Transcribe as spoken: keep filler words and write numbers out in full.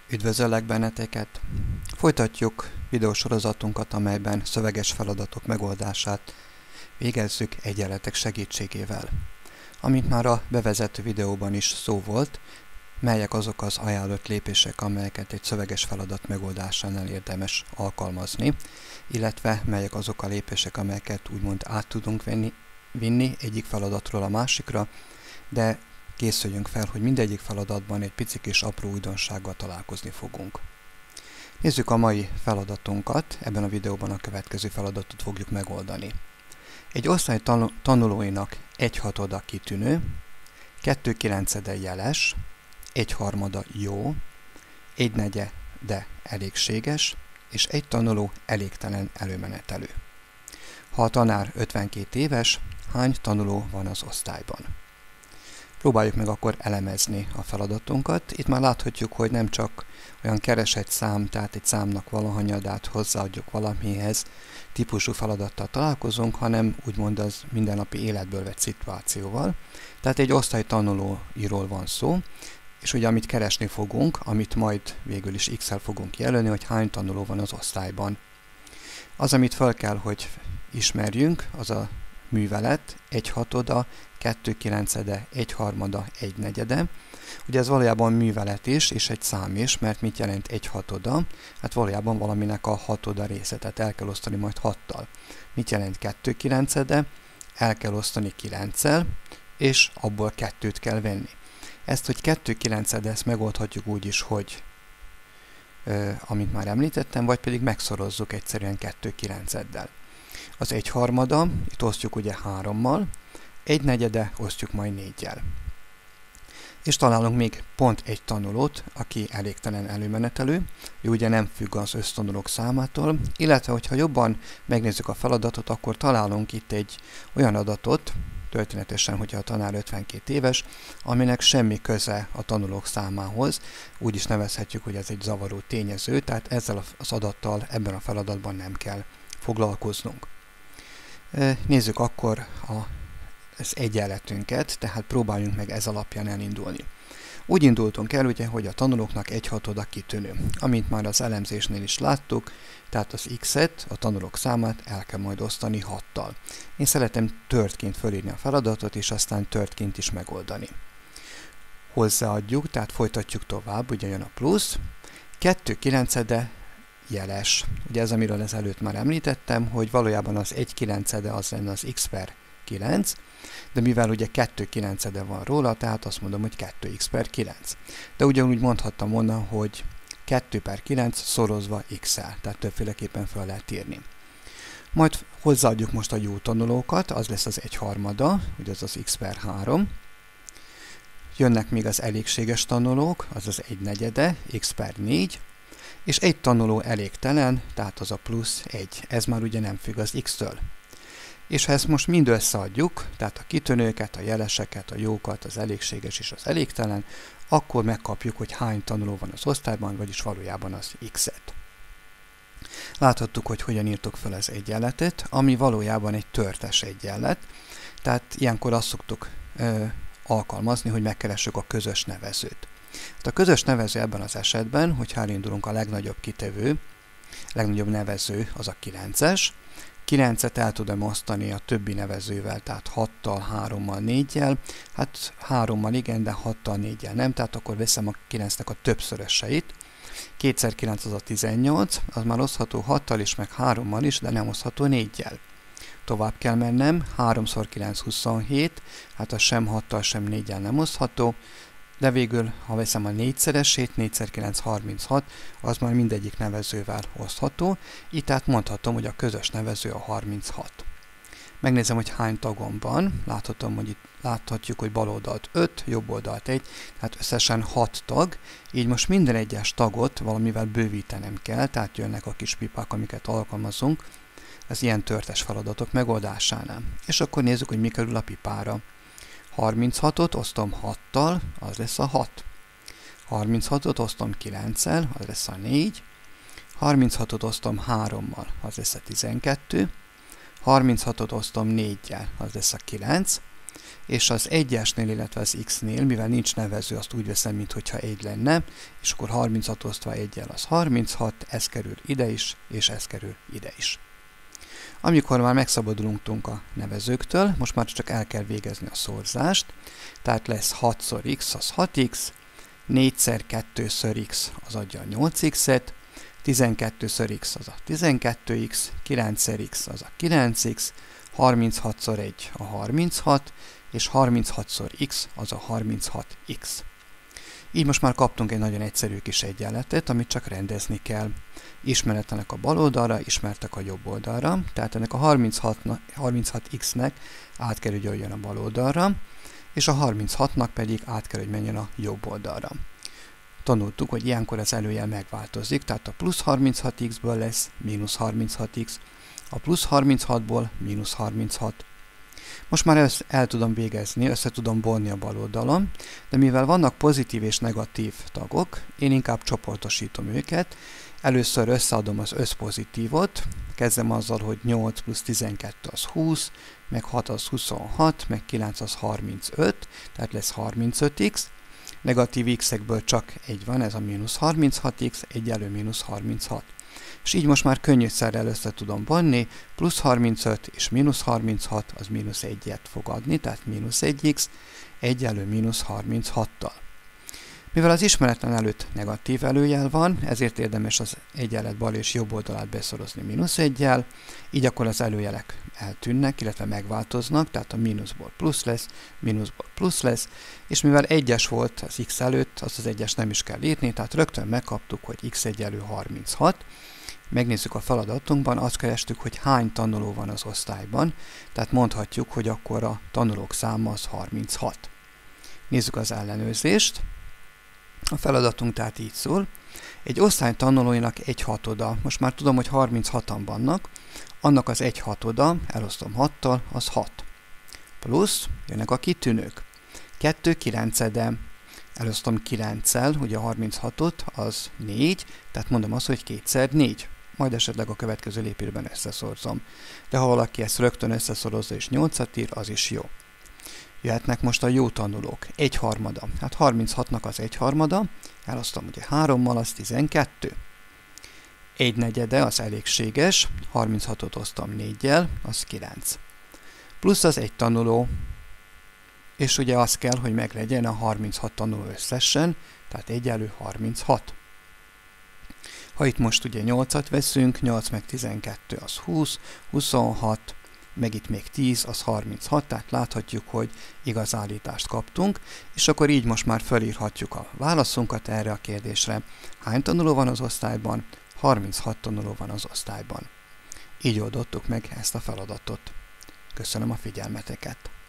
Üdvözöllek benneteket! Folytatjuk videósorozatunkat, amelyben szöveges feladatok megoldását végezzük egyenletek segítségével. Amint már a bevezető videóban is szó volt, melyek azok az ajánlott lépések, amelyeket egy szöveges feladat megoldásánál érdemes alkalmazni, illetve melyek azok a lépések, amelyeket úgymond át tudunk venni, vinni egyik feladatról a másikra, de készüljünk fel, hogy mindegyik feladatban egy pici kis apró újdonsággal találkozni fogunk. Nézzük a mai feladatunkat, ebben a videóban a következő feladatot fogjuk megoldani. Egy osztály tanulóinak egy hatoda kitűnő, kettő kilencede jeles, egy harmada jó, egy negyede elégséges, és egy tanuló elégtelen előmenetelő. Ha a tanár ötvenkét éves, hány tanuló van az osztályban? Próbáljuk meg akkor elemezni a feladatunkat. Itt már láthatjuk, hogy nem csak olyan keresett szám, tehát egy számnak valahanyadát hozzáadjuk valamihez típusú feladattal találkozunk, hanem úgymond az mindennapi életből vett szituációval. Tehát egy osztály tanulóiról van szó, és ugye amit keresni fogunk, amit majd végül is x-el fogunk jelölni, hogy hány tanuló van az osztályban. Az, amit fel kell, hogy ismerjünk, az a művelet, egy hatoda, kettő kilencede, egy harmada, egy negyede. Ugye ez valójában művelet is, és egy szám is, mert mit jelent egy hatoda? Hát valójában valaminek a hatoda része, tehát el kell osztani majd hattal. Mit jelent kettő kilencede? El kell osztani kilenccel, és abból kettőt kell venni. Ezt, hogy kettő kilencede, ezt megoldhatjuk úgy is, hogy ö, amint már említettem, vagy pedig megszorozzuk egyszerűen kettő kilenceddel. Az egy harmada, itt osztjuk ugye hárommal, egy negyede osztjuk majd négyel. És találunk még pont egy tanulót, aki elégtelen előmenetelő, ő ugye nem függ az össztanulók számától, illetve hogyha jobban megnézzük a feladatot, akkor találunk itt egy olyan adatot, történetesen, hogyha a tanár ötvenkét éves, aminek semmi köze a tanulók számához, úgy is nevezhetjük, hogy ez egy zavaró tényező, tehát ezzel az adattal ebben a feladatban nem kell foglalkoznunk. Nézzük akkor a, az egyenletünket, tehát próbáljunk meg ez alapján elindulni. Úgy indultunk el, ugye, hogy a tanulóknak egy hatoda kitűnő. Amint már az elemzésnél is láttuk, tehát az x-et, a tanulók számát el kell majd osztani hattal. Én szeretem törtként fölírni a feladatot, és aztán törtként is megoldani. Hozzáadjuk, tehát folytatjuk tovább, ugye jön a plusz, kettő kilencede jeles. Ugye ez, amiről ezelőtt már említettem, hogy valójában az egy kilencede az lenne az x per kilenc, de mivel ugye kettő kilencede van róla, tehát azt mondom, hogy kettő x per kilenc. De ugyanúgy mondhattam volna, hogy kettő per kilenc szorozva x-el, tehát többféleképpen fel lehet írni. Majd hozzáadjuk most a jó tanulókat, az lesz az egy harmada, ugye az az x per három. Jönnek még az elégséges tanulók, az az egy negyede, x per négy, és egy tanuló elégtelen, tehát az a plusz egy. Ez már ugye nem függ az x-től. És ha ezt most mind összeadjuk, tehát a kitűnőket, a jeleseket, a jókat, az elégséges és az elégtelen, akkor megkapjuk, hogy hány tanuló van az osztályban, vagyis valójában az x-et. Láthattuk, hogy hogyan írtuk fel az egyenletet, ami valójában egy törtes egyenlet, tehát ilyenkor azt szoktuk ö, alkalmazni, hogy megkeressük a közös nevezőt. Hát a közös nevező ebben az esetben, hogyha elindulunk a legnagyobb kitevő, legnagyobb nevező az a kilences, kilencet el tudom osztani a többi nevezővel, tehát hattal, hárommal, négyel, hát hárommal igen, de hattal, négyel nem, tehát akkor veszem a kilencnek a többszöröseit. kétszer kilenc az a tizennyolc, az már osztható hattal is, meg hárommal is, de nem osztható négyel. Tovább kell mennem, háromszor kilenc huszonhét, hát az sem hattal, sem négyel nem osztható, de végül, ha veszem a négyszeresét, négyszer kilenc harminchat, az már mindegyik nevezővel osztható, így tehát mondhatom, hogy a közös nevező a harminchat. Megnézem, hogy hány tagom van, láthatom, hogy itt láthatjuk, hogy bal oldalt öt, jobb oldalt egy, tehát összesen hat tag, így most minden egyes tagot valamivel bővítenem kell, tehát jönnek a kis pipák, amiket alkalmazunk, az ilyen törtes feladatok megoldásánál. És akkor nézzük, hogy mi kerül a pipára. harminchatot osztom hattal, az lesz a hat. harminchatot osztom kilenccel, az lesz a négy. harminchatot osztom hárommal, az lesz a tizenkettő. harminchatot osztom négyel, az lesz a kilenc. és az egyesnél, illetve az x-nél, mivel nincs nevező, azt úgy veszem, mintha egy lenne, és akkor harminchat osztva egyel az harminchat, ez kerül ide is, és ez kerül ide is. Amikor már megszabadulunk a nevezőktől, most már csak el kell végezni a szorzást, tehát lesz hatszor x az hat x, négyszer kettőször x az adja a nyolc x-et, tizenkettőször x az a tizenkettő x, kilencszer x az a kilenc x, harminchatszor egy a harminchat, és harminchatszor x az a harminchat x. Így most már kaptunk egy nagyon egyszerű kis egyenletet, amit csak rendezni kell. Ismeretlenek a bal oldalra, ismertek a jobb oldalra, tehát ennek a harminchat x-nek át kell, hogy jöjjön a bal oldalra, és a harminchatnak pedig át kell, hogy menjen a jobb oldalra. Tanultuk, hogy ilyenkor az előjel megváltozik, tehát a plusz harminchat x-ből lesz mínusz harminchat x, a plusz harminchatból mínusz harminchat. Most már ezt el tudom végezni, össze tudom vonni a bal oldalon, de mivel vannak pozitív és negatív tagok, én inkább csoportosítom őket. Először összeadom az összpozitívot, kezdem azzal, hogy nyolc plusz tizenkettő az húsz, meg hat az huszonhat, meg kilenc az harmincöt, tehát lesz harmincöt x. Negatív x-ekből csak egy van, ez a mínusz harminchat x, egyenlő mínusz harminchat. És így most már könnyűszerrel össze tudom vonni, plusz harmincöt és mínusz harminchat az mínusz egyet fog adni, tehát mínusz egy x, egyenlő mínusz harminchattal. Mivel az ismeretlen előtt negatív előjel van, ezért érdemes az egyenlet bal és jobb oldalát beszorozni mínusz egyel, így akkor az előjelek eltűnnek, illetve megváltoznak, tehát a mínuszból plusz lesz, mínuszból plusz lesz, és mivel egyes volt az x előtt, azt az egyes nem is kell írni, tehát rögtön megkaptuk, hogy x egyenlő harminchat. Megnézzük a feladatunkban, azt kerestük, hogy hány tanuló van az osztályban, tehát mondhatjuk, hogy akkor a tanulók száma az harminchat. Nézzük az ellenőrzést. A feladatunk tehát így szól. Egy osztály tanulóinak egy hatoda, most már tudom, hogy harminchatan vannak, annak az egy hatoda, elosztom hattal, az hat. Plusz, jönnek a kitűnők. kettő kilencede, elosztom kilenccel, ugye a harminchatot, az négy, tehát mondom azt, hogy kétszer négy. Majd esetleg a következő lépésben összeszorzom. De ha valaki ezt rögtön összeszorozza és nyolcat ír, az is jó. Jöhetnek most a jó tanulók. Egy harmada. Hát harminchatnak az egy harmada. Elosztom ugye hárommal, az tizenkettő. Egy negyede, az elégséges. harminchatot osztom négyel, az kilenc. Plusz az egy tanuló. És ugye az kell, hogy meglegyen a harminchat tanuló összesen, tehát egyenlő harminchat. Ha itt most ugye nyolcat veszünk, nyolc meg tizenkettő az húsz, huszonhat, meg itt még tíz, az harminchat, tehát láthatjuk, hogy igaz állítást kaptunk, és akkor így most már felírhatjuk a válaszunkat erre a kérdésre. Hány tanuló van az osztályban? harminchat tanuló van az osztályban. Így oldottuk meg ezt a feladatot. Köszönöm a figyelmeteket!